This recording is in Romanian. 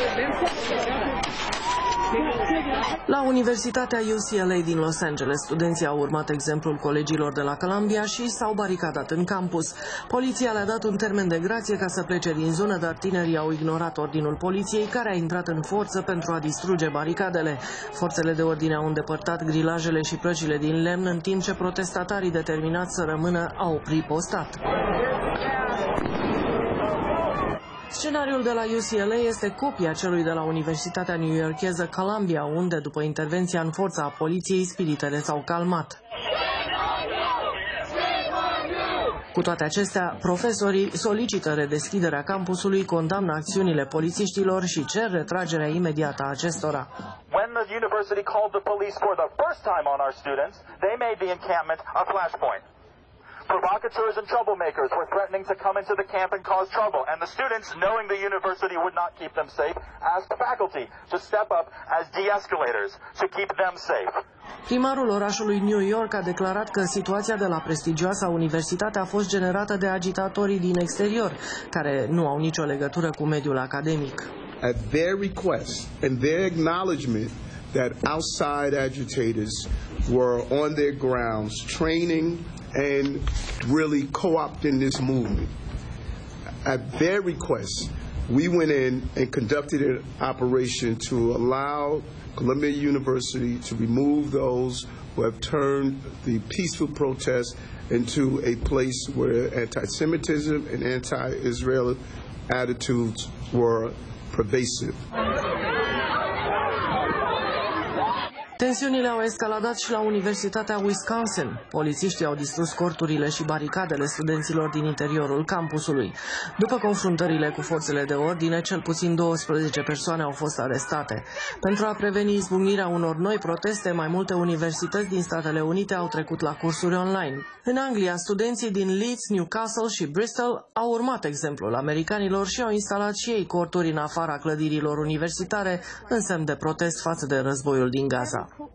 La Universitatea UCLA din Los Angeles, studenții au urmat exemplul colegilor de la Columbia și s-au baricadat în campus. Poliția le-a dat un termen de grație ca să plece din zonă, dar tinerii au ignorat ordinul poliției, care a intrat în forță pentru a distruge baricadele. Forțele de ordine au îndepărtat grilajele și prăjile din lemn, în timp ce protestatarii determinați să rămână au pripostat. Scenariul de la UCLA este copia celui de la Universitatea newyorkeză Columbia, unde, după intervenția în forță a poliției, spiritele s-au calmat. Cu toate acestea, profesorii solicită redeschiderea campusului, condamnă acțiunile polițiștilor și cer retragerea imediată a acestora. When the university called the police for the first time on our students, they made the encampment a flashpoint. Provocateurs and troublemakers were threatening to come into the camp and cause trouble, and the students, knowing the university would not keep them safe, asked faculty to step up as de-escalators to keep them safe. Primarul orașului New York a declarat că situația de la prestigioasa universitate a fost generată de agitatorii din exterior, care nu au nicio legătură cu mediul academic. At their request and their acknowledgement that outside agitators were on their grounds training and really co-opting this movement. At their request, we went in and conducted an operation to allow Columbia University to remove those who have turned the peaceful protest into a place where anti-Semitism and anti-Israeli attitudes were pervasive. Tensiunile au escaladat și la Universitatea Wisconsin. Polițiștii au distrus corturile și baricadele studenților din interiorul campusului. După confruntările cu forțele de ordine, cel puțin 12 persoane au fost arestate. Pentru a preveni izbucnirea unor noi proteste, mai multe universități din Statele Unite au trecut la cursuri online. În Anglia, studenții din Leeds, Newcastle și Bristol au urmat exemplul americanilor și au instalat și ei corturi în afara clădirilor universitare în semn de protest față de războiul din Gaza.